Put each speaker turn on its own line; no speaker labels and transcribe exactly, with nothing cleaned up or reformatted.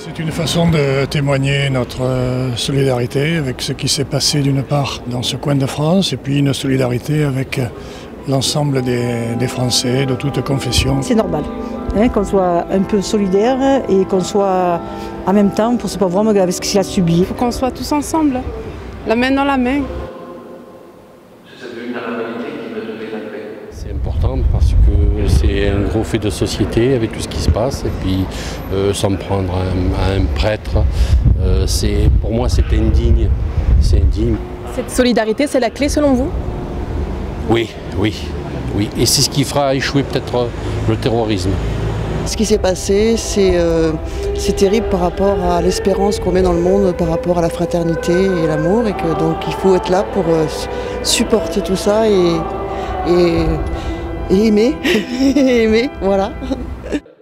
C'est une façon de témoigner notre solidarité avec ce qui s'est passé d'une part dans ce coin de France et puis une solidarité avec l'ensemble des, des Français de toutes confessions.
C'est normal hein, qu'on soit un peu solidaire et qu'on soit en même temps pour ce pauvre homme avec ce qu'il a subi.
Il faut qu'on soit tous ensemble, la main dans la main.
C'est important parce que c'est un gros fait de société avec tout ce qui se passe et puis euh, s'en prendre à un, à un prêtre, euh, c'est, pour moi c'est indigne, c'est indigne.
Cette solidarité, c'est la clé selon vous ?
Oui, oui, oui. Et c'est ce qui fera échouer peut-être le terrorisme.
Ce qui s'est passé, c'est euh, terrible par rapport à l'espérance qu'on met dans le monde, par rapport à la fraternité et l'amour, et que donc il faut être là pour euh, supporter tout ça et, et, et aimer, et aimer, voilà.